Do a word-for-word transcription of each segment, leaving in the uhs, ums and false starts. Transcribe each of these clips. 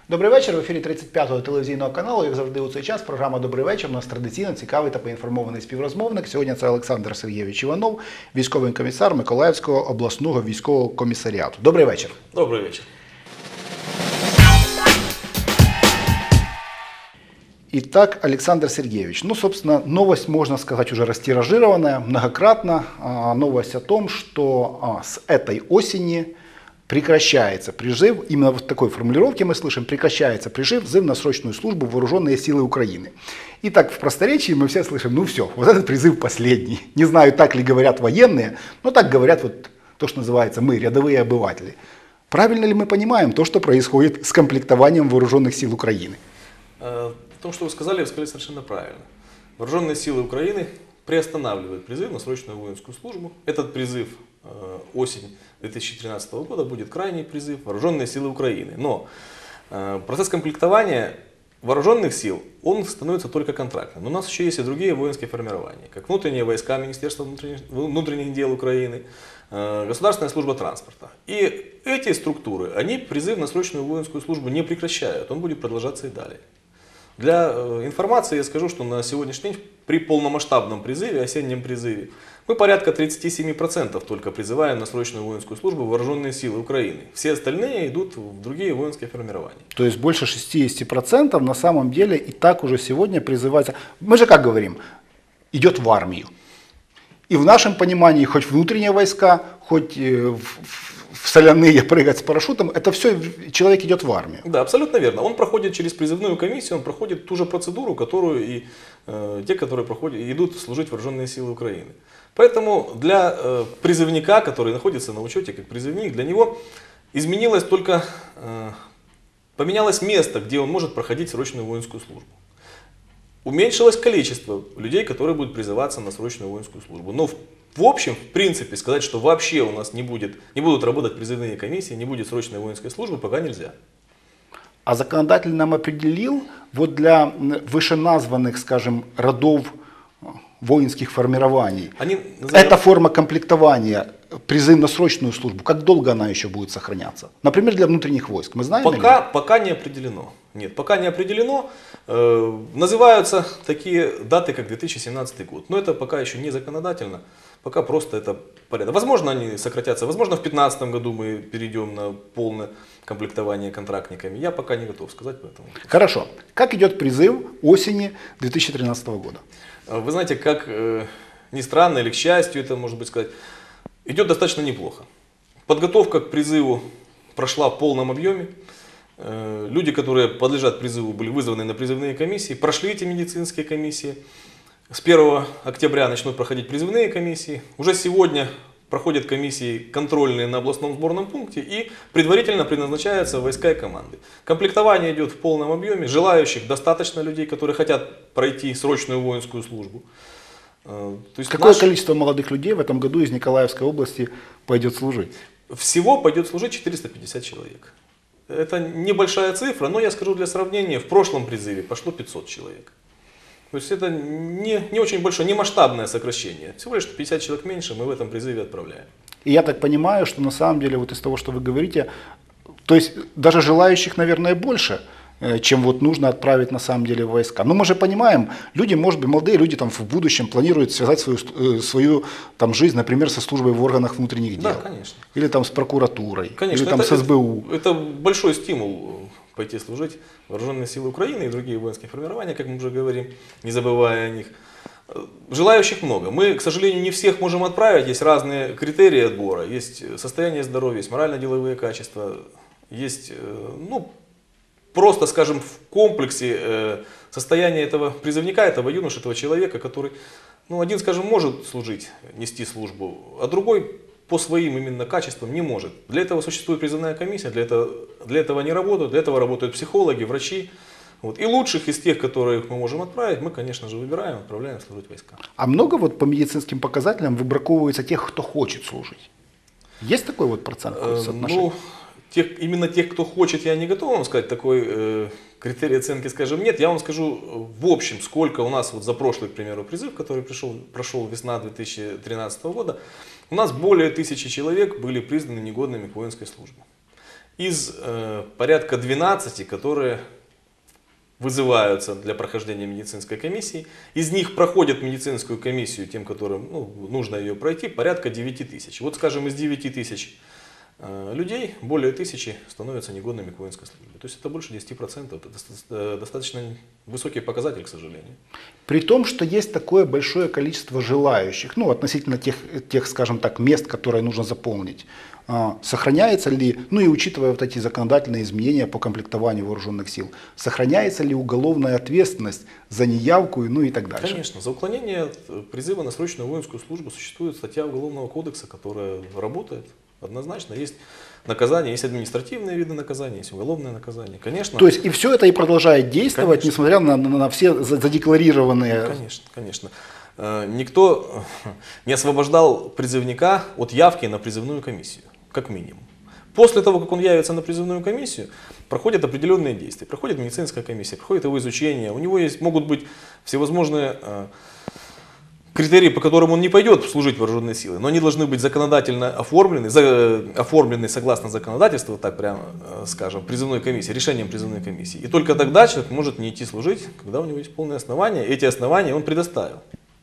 Добрий вечір. В ефірі тридцять п'ятого телевізійного каналу, як завжди у цей час, програма «Добрий вечір». У нас традиційно цікавий та поінформований співрозмовник. Сьогодні це Олександр Сергійович Іванов, військовий комісар Миколаївського обласного військового комісаріату. Добрий вечір. Добрый вечер. Итак, Александр Сергеевич, ну, собственно, новость, можно сказать, уже растиражированная многократно. Новость о том, что с этой осени прекращается призыв, именно в такой формулировке мы слышим, прекращается призыв, призыв на срочную службу в вооруженные силы Украины. И так в просторечии мы все слышим, ну все, вот этот призыв последний. Не знаю, так ли говорят военные, но так говорят вот то, что называется мы, рядовые обыватели. Правильно ли мы понимаем то, что происходит с комплектованием вооруженных сил Украины? В том, что вы сказали, вы сказали совершенно правильно. Вооруженные силы Украины приостанавливают призыв на срочную воинскую службу. Этот призыв э, осень две тысячи тринадцатого года будет крайний призыв Вооруженные силы Украины. Но э, процесс комплектования вооруженных сил, он становится только контрактным. Но у нас еще есть и другие воинские формирования, как внутренние войска Министерства внутренних, внутренних дел Украины, э, Государственная служба транспорта. И эти структуры, они призыв на срочную воинскую службу не прекращают, он будет продолжаться и далее. Для информации я скажу, что на сегодняшний день при полномасштабном призыве, осеннем призыве, мы порядка тридцати семи процентов только призываем на срочную воинскую службу вооруженные силы Украины. Все остальные идут в другие воинские формирования. То есть больше шестидесяти процентов на самом деле и так уже сегодня призывается. Мы же как говорим, идет в армию. И в нашем понимании хоть внутренние войска, хоть в, в соляные прыгать с парашютом, это все, человек идет в армию. Да, абсолютно верно. Он проходит через призывную комиссию, он проходит ту же процедуру, которую и э, те, которые проходят, идут служить в вооруженные силы Украины. Поэтому для э, призывника, который находится на учете как призывник, для него изменилось только, э, поменялось место, где он может проходить срочную воинскую службу. Уменьшилось количество людей, которые будут призываться на срочную воинскую службу. Но в, в общем, в принципе, сказать, что вообще у нас не, будет, не будут работать призывные комиссии, не будет срочной воинской службы, пока нельзя. А законодатель нам определил, вот для вышеназванных, скажем, родов воинских формирований, Они, эта форма комплектования, призыв на срочную службу, как долго она еще будет сохраняться? Например, для внутренних войск, мы знаем? Пока, пока не определено. Нет, пока не определено. Э, называются такие даты, как две тысячи семнадцатый год. Но это пока еще не законодательно. Пока просто это порядок. Возможно, они сократятся. Возможно, в две тысячи пятнадцатом году мы перейдем на полное комплектование контрактниками. Я пока не готов сказать по этому. Хорошо. Как идет призыв осени две тысячи тринадцатого года? Вы знаете, как э, ни странно или к счастью, это может быть сказать, идет достаточно неплохо. Подготовка к призыву прошла в полном объеме. Э, люди, которые подлежат призыву, были вызваны на призывные комиссии, прошли эти медицинские комиссии. С первого октября начнут проходить призывные комиссии. Уже сегодня проходят комиссии контрольные на областном сборном пункте и предварительно предназначаются войска и команды. Комплектование идет в полном объеме. Желающих достаточно людей, которые хотят пройти срочную воинскую службу. То есть Какое наш... количество молодых людей в этом году из Николаевской области пойдет служить? Всего пойдет служить четыреста пятьдесят человек. Это небольшая цифра, но я скажу для сравнения, в прошлом призыве пошло пятьсот человек. То есть это не, не очень большое, не масштабное сокращение. Всего лишь пятьдесят человек меньше мы в этом призыве отправляем. И я так понимаю, что на самом деле вот из того, что вы говорите, то есть даже желающих, наверное, больше, чем вот нужно отправить на самом деле в войска. Но мы же понимаем, люди, может быть, молодые люди там в будущем планируют связать свою, свою там, жизнь, например, со службой в органах внутренних дел. Да, конечно. Или там с прокуратурой, конечно, или там это, с эс бэ у. Это, это большой стимул пойти служить в Вооруженные силы Украины и другие воинские формирования, как мы уже говорим, не забывая о них. Желающих много. Мы, к сожалению, не всех можем отправить. Есть разные критерии отбора. Есть состояние здоровья, есть морально-деловые качества, есть, ну, просто, скажем, в комплексе состояние этого призывника, этого юноши, этого человека, который, ну, один, скажем, может служить, нести службу, а другой по своим именно качествам не может. Для этого существует призывная комиссия, для этого, для этого они работают, для этого работают психологи, врачи. Вот. И лучших из тех, которых мы можем отправить, мы, конечно же, выбираем, отправляем служить войска. А много вот по медицинским показателям выбраковывается тех, кто хочет служить? Есть такой вот процент соотношения? Ну, тех, именно тех, кто хочет, я не готов вам сказать, такой э, критерий оценки, скажем, нет. Я вам скажу в общем, сколько у нас вот за прошлый, к примеру, призыв, который пришел, прошел весна две тысячи тринадцатого года, у нас более тысячи человек были признаны негодными к воинской службе. из э, порядка двенадцати, которые вызываются для прохождения медицинской комиссии. Из них проходят медицинскую комиссию тем, которым ну, нужно ее пройти, порядка девяти тысяч. Вот, скажем, из девяти тысяч э, людей более тысячи становятся негодными к воинской службе. То есть это больше десяти процентов. Это достаточно высокий показатель, к сожалению. При том, что есть такое большое количество желающих, ну, относительно тех, тех, скажем так, мест, которые нужно заполнить, а, сохраняется ли, ну и учитывая вот эти законодательные изменения по комплектованию вооруженных сил, сохраняется ли уголовная ответственность за неявку, ну и так дальше? Конечно, за уклонение от призыва на срочную воинскую службу существует статья Уголовного кодекса, которая работает однозначно. Есть наказание, есть административные виды наказания, есть уголовное наказание. Конечно. То есть и все это и продолжает действовать, Конечно. несмотря на, на, на все задекларированные... Конечно, конечно. Никто не освобождал призывника от явки на призывную комиссию, как минимум. После того, как он явится на призывную комиссию, проходят определенные действия. Проходит медицинская комиссия, проходит его изучение. У него есть, могут быть всевозможные э, критерии, по которым он не пойдет служить в вооруженные силы, но они должны быть законодательно оформлены, за, оформлены согласно законодательству, так прямо э, скажем, призывной комиссии, решением призывной комиссии. И только тогда человек может не идти служить, когда у него есть полные основания. Эти основания он предоставил.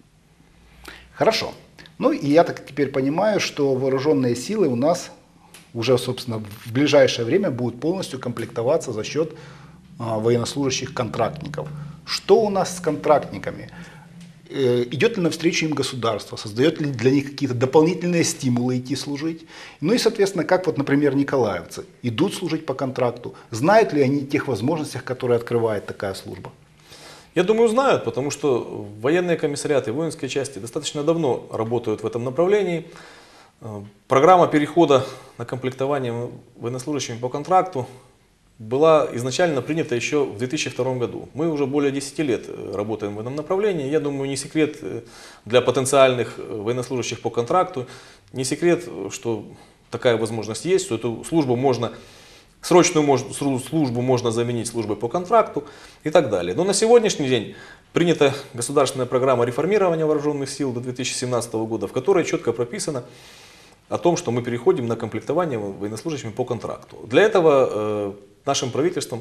Хорошо. Ну и я так теперь понимаю, что вооруженные силы у нас уже, собственно, в ближайшее время будут полностью комплектоваться за счет а, военнослужащих контрактников. Что у нас с контрактниками? Э, идет ли навстречу им государство? Создает ли для них какие-то дополнительные стимулы идти служить? Ну и, соответственно, как вот, например, николаевцы идут служить по контракту? Знают ли они о тех возможностях, которые открывает такая служба? Я думаю, знают, потому что военные комиссариаты, воинские части достаточно давно работают в этом направлении. Программа перехода на комплектование военнослужащими по контракту была изначально принята еще в две тысячи втором году. Мы уже более десяти лет работаем в этом направлении. Я думаю, не секрет для потенциальных военнослужащих по контракту, не секрет, что такая возможность есть, что эту службу можно... Срочную службу можно заменить службой по контракту и так далее. Но на сегодняшний день принята государственная программа реформирования вооруженных сил до две тысячи семнадцатого года, в которой четко прописано о том, что мы переходим на комплектование военнослужащими по контракту. Для этого э, нашим правительством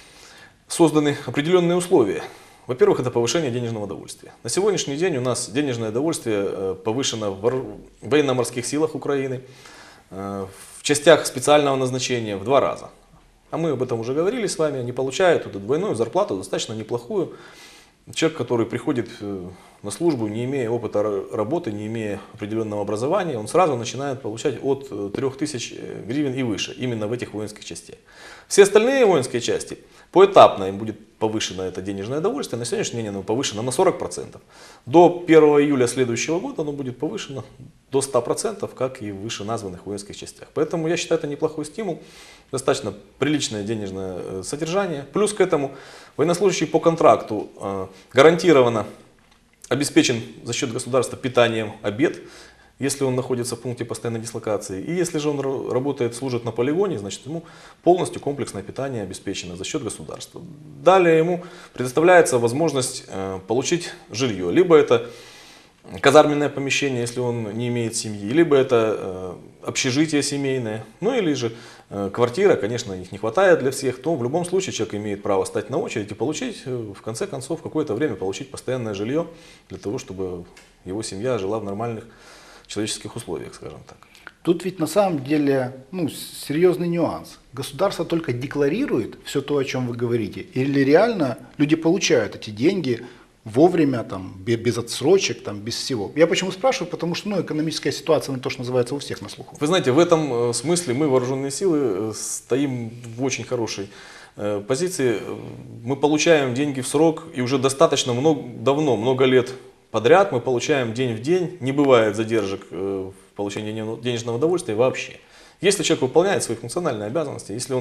созданы определенные условия. Во-первых, это повышение денежного довольствия. На сегодняшний день у нас денежное довольствие э, повышено в военно-морских силах Украины, э, в частях специального назначения в два раза. А мы об этом уже говорили с вами. Они получают эту двойную зарплату, достаточно неплохую. Человек, который приходит на службу, не имея опыта работы, не имея определенного образования, он сразу начинает получать от трёх тысяч гривен и выше, именно в этих воинских частях. Все остальные воинские части, поэтапно им будет повышено это денежное довольствие. На сегодняшний день оно повышено на сорок процентов. До первого июля следующего года оно будет повышено до ста процентов, как и в вышеназванных воинских частях. Поэтому я считаю, это неплохой стимул, достаточно приличное денежное содержание. Плюс к этому военнослужащий по контракту э, гарантированно обеспечен за счет государства питанием обед, если он находится в пункте постоянной дислокации. И если же он работает, служит на полигоне, значит ему полностью комплексное питание обеспечено за счет государства. Далее ему предоставляется возможность э, получить жилье. Либо это казарменное помещение, если он не имеет семьи, либо это э, общежитие семейное, ну или же э, квартира, конечно, их не хватает для всех, то в любом случае человек имеет право стать на очередь и получить, э, в конце концов, какое-то время получить постоянное жилье для того, чтобы его семья жила в нормальных человеческих условиях, скажем так. Тут ведь на самом деле ну, серьезный нюанс. Государство только декларирует все то, о чем вы говорите, или реально люди получают эти деньги вовремя, там, без отсрочек, там, без всего. Я почему спрашиваю, потому что ну, экономическая ситуация, то, что называется, у всех на слуху. Вы знаете, в этом смысле мы, вооруженные силы, стоим в очень хорошей позиции. Мы получаем деньги в срок, и уже достаточно много, давно, много лет подряд мы получаем день в день. Не бывает задержек в получении денежного удовольствия вообще. Если человек выполняет свои функциональные обязанности, если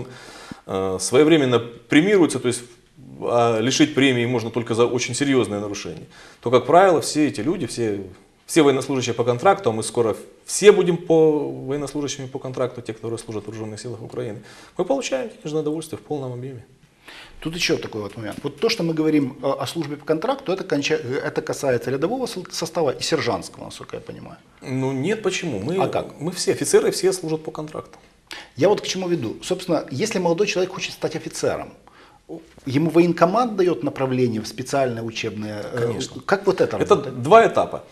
он своевременно премируется, то есть а лишить премии можно только за очень серьезное нарушение, то, как правило, все эти люди, все, все военнослужащие по контракту, а мы скоро все будем по военнослужащими по контракту, те, которые служат в вооруженных силах Украины, мы получаем денежное удовольствие в полном объеме. Тут еще такой вот момент. Вот то, что мы говорим о службе по контракту, это, конча... это касается рядового состава и сержантского, насколько я понимаю. Ну нет, почему? Мы, а как? Мы все, офицеры все служат по контракту. Я вот к чему веду. Собственно, если молодой человек хочет стать офицером, ему военкомат дает направление в специальное учебное? Конечно. Как вот это Это работает? два этапа.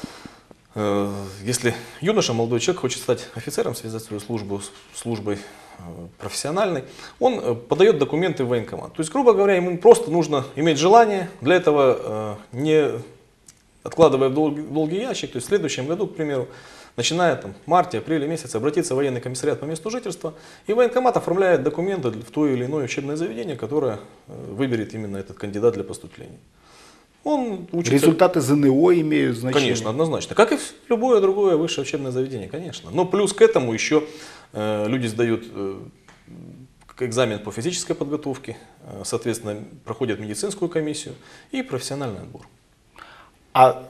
Если юноша, молодой человек хочет стать офицером, связать свою службу с службой профессиональной, он подает документы в военкомат. То есть, грубо говоря, ему просто нужно иметь желание, для этого не откладывая в долгий, долгий ящик, то есть в следующем году, к примеру, начиная там, в марте, апреле месяце, обратиться в военный комиссариат по месту жительства, и военкомат оформляет документы в то или иное учебное заведение, которое выберет именно этот кандидат для поступления. Он учится... Результаты ЗНО имеют значение? Конечно, однозначно. Как и любое другое высшее учебное заведение, конечно. Но плюс к этому еще э, люди сдают э, экзамен по физической подготовке, э, соответственно, проходят медицинскую комиссию и профессиональный отбор. А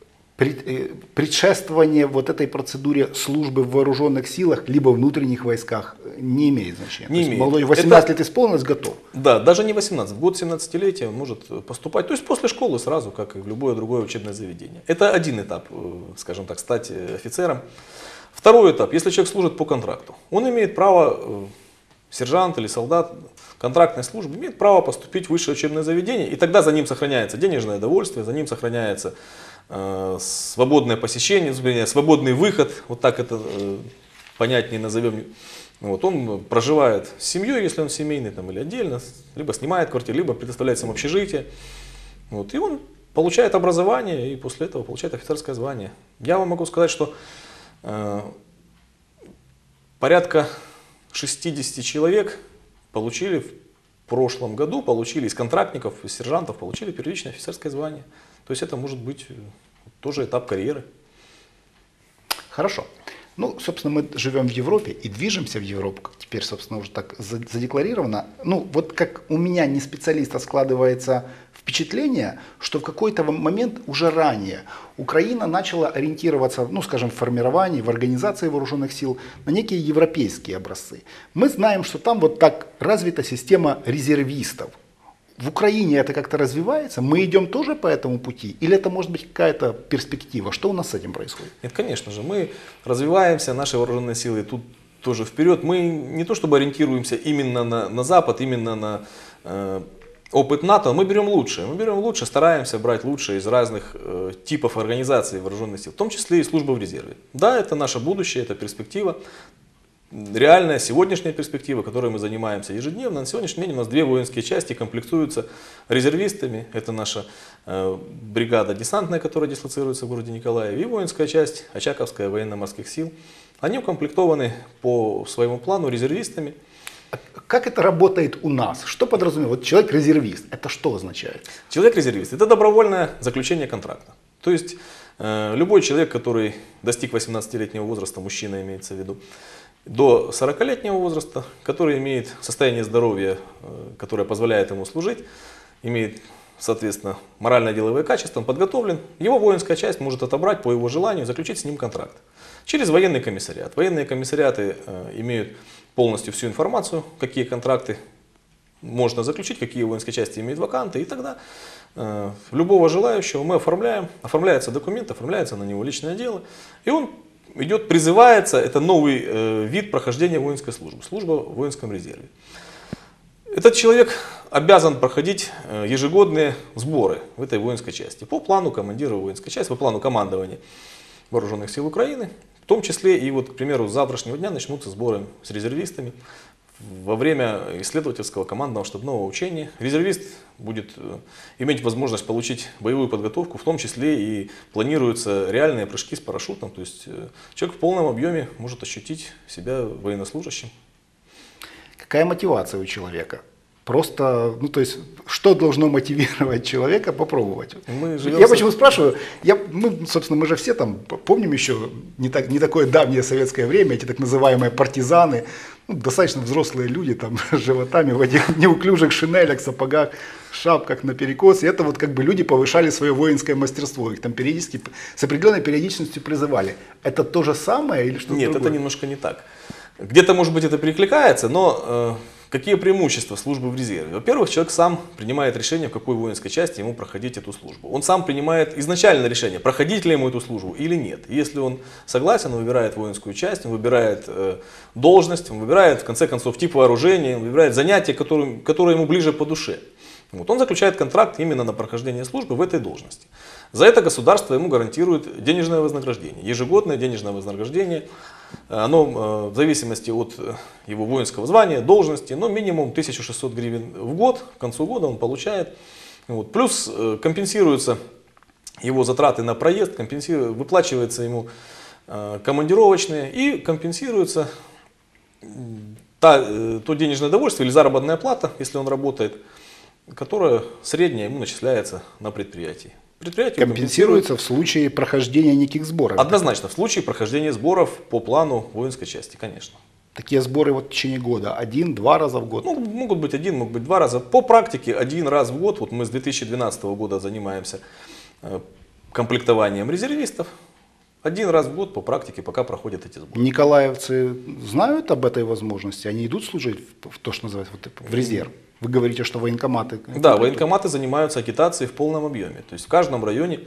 предшествование вот этой процедуре службы в вооруженных силах, либо внутренних войсках не имеет значения? Не имеет. Молодой восемнадцать Это... лет исполнилось, готов? Да, даже не восемнадцать, в год семнадцатилетия он может поступать, то есть после школы сразу, как и в любое другое учебное заведение. Это один этап, скажем так, стать офицером. Второй этап, если человек служит по контракту, он имеет право, сержант или солдат контрактной службы, имеет право поступить в высшее учебное заведение, и тогда за ним сохраняется денежное довольствие, за ним сохраняется э, свободное посещение, свободный выход, вот так это э, понятнее назовем. Вот, он проживает с семьей, если он семейный, там, или отдельно, либо снимает квартиру, либо предоставляет самообщежитие. Вот, и он получает образование и после этого получает офицерское звание. Я вам могу сказать, что э, порядка шестидесяти человек получили в прошлом году, получили из контрактников, из сержантов, получили первичное офицерское звание. То есть это может быть тоже этап карьеры. Хорошо. Ну, собственно, мы живем в Европе и движемся в Европу, теперь, собственно, уже так задекларировано. Ну, вот как у меня, не специалиста, складывается впечатление, что в какой-то момент уже ранее Украина начала ориентироваться, ну, скажем, в формировании, в организации вооруженных сил на некие европейские образцы. Мы знаем, что там вот так развита система резервистов. В Украине это как-то развивается? Мы идем тоже по этому пути? Или это может быть какая-то перспектива? Что у нас с этим происходит? Нет, конечно же, мы развиваемся, наши вооруженные силы тут тоже вперед. Мы не то чтобы ориентируемся именно на, на Запад, именно на э, опыт НАТО, мы берем лучшее. Мы берем лучше, стараемся брать лучшее из разных э, типов организаций вооруженных сил, в том числе и службы в резерве. Да, это наше будущее, это перспектива. Реальная сегодняшняя перспектива, которой мы занимаемся ежедневно. На сегодняшний день у нас две воинские части комплектуются резервистами. Это наша э, бригада десантная, которая дислоцируется в городе Николаеве, и воинская часть Очаковская военно-морских сил. Они укомплектованы по своему плану резервистами. Как это работает у нас? Что подразумевает? Вот человек резервист, это что означает? Человек-резервист – это добровольное заключение контракта. То есть э, любой человек, который достиг восемнадцатилетнего возраста, мужчина имеется в виду, до сорокалетнего возраста, который имеет состояние здоровья, которое позволяет ему служить, имеет, соответственно, морально-деловые качества, он подготовлен, его воинская часть может отобрать по его желанию, заключить с ним контракт. Через военный комиссариат. Военные комиссариаты э, имеют полностью всю информацию, какие контракты можно заключить, какие воинские части имеют ваканты, и тогда э, любого желающего мы оформляем, оформляется документ, оформляется на него личное дело, и он идет, призывается, это новый э, вид прохождения воинской службы, служба в воинском резерве. Этот человек обязан проходить э, ежегодные сборы в этой воинской части по плану командира воинской части, по плану командования вооруженных сил Украины. В том числе и, вот, к примеру, с завтрашнего дня начнутся сборы с резервистами. Во время исследовательского командного штабного учения резервист будет иметь возможность получить боевую подготовку, в том числе и планируются реальные прыжки с парашютом. То есть человек в полном объеме может ощутить себя военнослужащим. Какая мотивация у человека? Просто, ну то есть, что должно мотивировать человека попробовать? Мы я с... почему спрашиваю? Я, мы, собственно, мы же все там помним еще не, так, не такое давнее советское время, эти так называемые партизаны, ну, достаточно взрослые люди там с животами в этих неуклюжих шинелях, сапогах, шапках наперекос. И это вот как бы люди повышали свое воинское мастерство, их там периодически, с определенной периодичностью призывали. Это то же самое или что-то Нет, другое? это немножко не так. Где-то, может быть, это перекликается, но э, Какие преимущества службы в резерве? Во-первых, человек сам принимает решение, в какой воинской части ему проходить эту службу. Он сам принимает изначально решение, проходить ли ему эту службу или нет. Если он согласен, он выбирает воинскую часть, он выбирает э, должность, он выбирает в конце концов тип вооружения, он выбирает занятие, которое, которое ему ближе по душе. Вот. Он заключает контракт именно на прохождение службы в этой должности. За это государство ему гарантирует денежное вознаграждение, ежегодное денежное вознаграждение. Оно в зависимости от его воинского звания, должности, но минимум тысяча шестьсот гривен в год, к концу года он получает. Вот. Плюс компенсируются его затраты на проезд, компенсиру... выплачивается ему командировочные и компенсируется та, то денежное довольствие или заработная плата, если он работает, которая средняя ему начисляется на предприятии. Предприятие компенсируется в случае прохождения неких сборов. Однозначно, в случае прохождения сборов по плану воинской части, конечно. Такие сборы вот в течение года, один-два раза в год? Ну, могут быть один, могут быть два раза. По практике один раз в год, вот мы с две тысячи двенадцатого года занимаемся комплектованием резервистов. Один раз в год по практике пока проходят эти сборы. Николаевцы знают об этой возможности? Они идут служить в то, что называется, в резерв? Вы говорите, что военкоматы... Да, военкоматы занимаются агитацией в полном объеме. То есть в каждом районе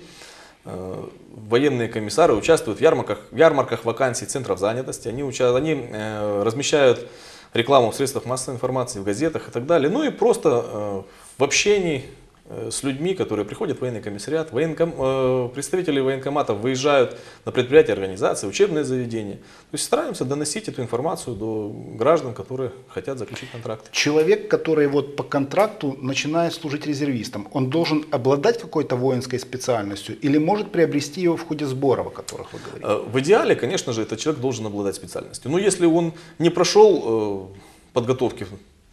э, военные комиссары участвуют в ярмарках, в ярмарках вакансий центров занятости. Они, уча... они э, размещают рекламу в средствах массовой информации, в газетах и так далее. Ну и просто э, в общении с людьми, которые приходят в военный комиссариат. Военком, э, представители военкоматов выезжают на предприятия, организации, учебные заведения. То есть стараемся доносить эту информацию до граждан, которые хотят заключить контракт. Человек, который вот по контракту начинает служить резервистом, он должен обладать какой-то воинской специальностью или может приобрести ее в ходе сборов, о которых вы говорите? В идеале, конечно же, этот человек должен обладать специальностью. Но если он не прошел э, подготовки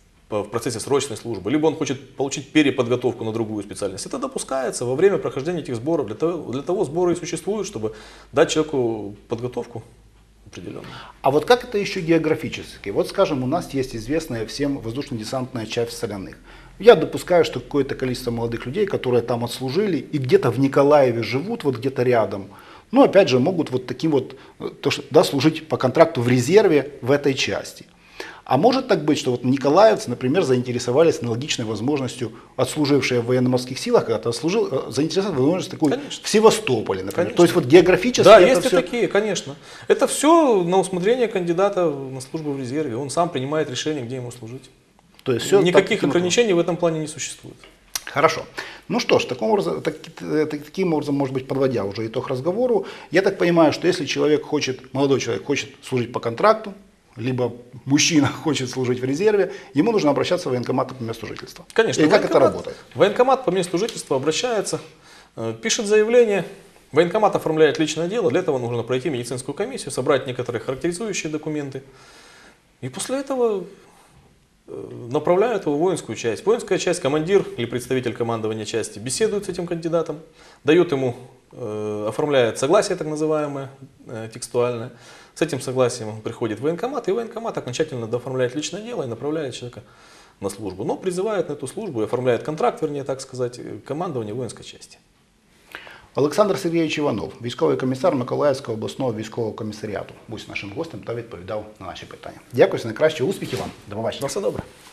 в процессе срочной службы, либо он хочет получить переподготовку на другую специальность, это допускается во время прохождения этих сборов. Для того, для того сборы и существуют, чтобы дать человеку подготовку определенную. А вот как это еще географически? Вот скажем, у нас есть известная всем воздушно-десантная часть в Соляных. Я допускаю, что какое-то количество молодых людей, которые там отслужили и где-то в Николаеве живут, вот где-то рядом, но опять же могут вот таким вот, то, что, да, служить по контракту в резерве в этой части. А может так быть, что вот николаевцы, например, заинтересовались аналогичной возможностью, отслужившие в военно-морских силах, когда-то отслужил, заинтересовались возможностью такой конечно. В Севастополе, например. Конечно. То есть вот географически да, это есть все... и такие, конечно. Это все на усмотрение кандидата на службу в резерве. Он сам принимает решение, где ему служить. То есть все никаких так, ограничений в этом плане не существует. Хорошо. Ну что ж, таким образом, так, таким образом, может быть, подводя уже итог разговору, я так понимаю, что если человек хочет, молодой человек хочет служить по контракту, либо мужчина хочет служить в резерве, ему нужно обращаться в военкомат по месту жительства. Конечно. И как это работает? Военкомат по месту жительства обращается, пишет заявление, военкомат оформляет личное дело, для этого нужно пройти медицинскую комиссию, собрать некоторые характеризующие документы. И после этого направляют его в воинскую часть. Воинская часть, командир или представитель командования части беседует с этим кандидатом, дает ему, э, оформляет согласие так называемое, э, текстуальное. С этим согласием он приходит в военкомат, и военкомат окончательно дооформляет личное дело и направляет человека на службу. Но призывает на эту службу и оформляет контракт, вернее так сказать, командование воинской части. Олександр Сергійович Іванов, військовий комісар Миколаївського обласного військового комісаріату, був нашим гостем та відповідав на наші питання. Дякую, найкраще, успіхів вам. До побачення. На все добре.